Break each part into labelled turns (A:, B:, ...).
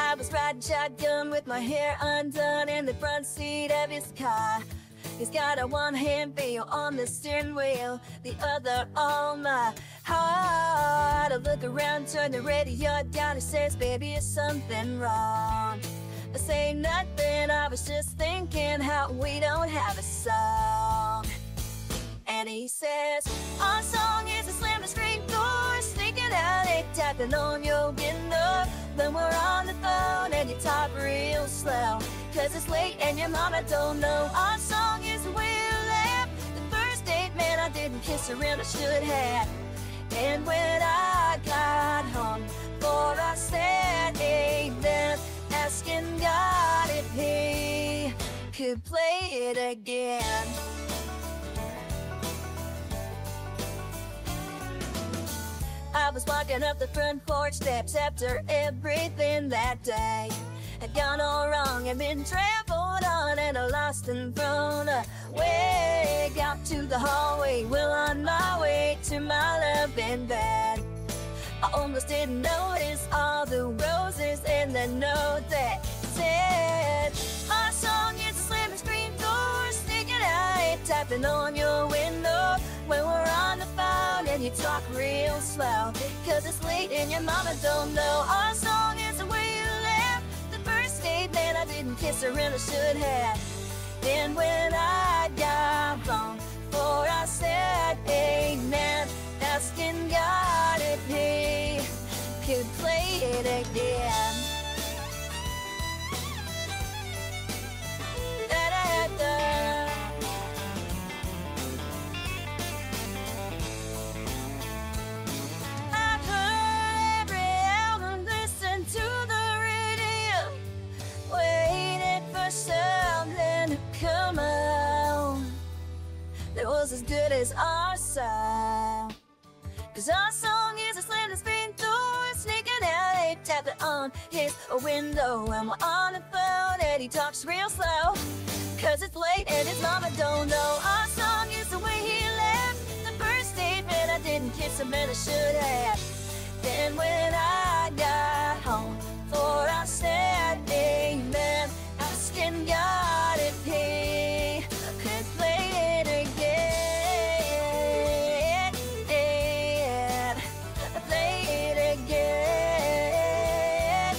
A: I was riding shotgun with my hair undone in the front seat of his car. He's got a one-hand feel on the steering wheel, the other on my heart. I look around, turn the radio down, he says, baby, is something wrong? I say nothing, I was just thinking how we don't have a song. And he says, our song is a slam the screen door, sneaking out, they tapping on your window. When we're on the phone and you talk real slow, cause it's late and your mama don't know. Our song is the way you left the first date, man, I didn't kiss her and I should have. And when I got home, for I said amen, asking God if he could play it again. I was walking up the front porch steps after everything that day had gone all wrong and been trampled on and lost and thrown away. Got to the hallway, well on my way to my loving bed. I almost didn't notice all the roses in the note that said, our song is a slamming screen door, sneaking out, tapping on your window. When we're on the phone and you talk real slow, cause it's late and your mama don't know. Our song is the way you left the first date, man, I didn't kiss her and I should have. And when I got home, for I said amen, asking God if he could play it again. Da-da-da. I've heard every album, listened to the radio, waited for something to come out that was as good as our song. Cause our song is a slam the screen door, sneaking out, they tap it on his window. And we're on the phone and he talks real slow, cause it's late and his mama don't know. Our song is the way he left the first date, man, I didn't kiss him and I should have. Then when I got home, for I said amen, asking God if he could play it again. Play it again.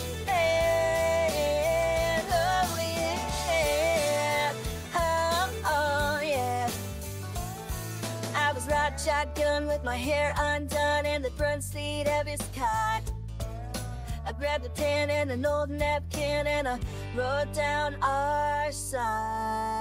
A: Oh yeah. Oh yeah. I was riding shotgun with my hair undone in the front seat of his car. I grabbed a pen and an old napkin and I wrote down our song.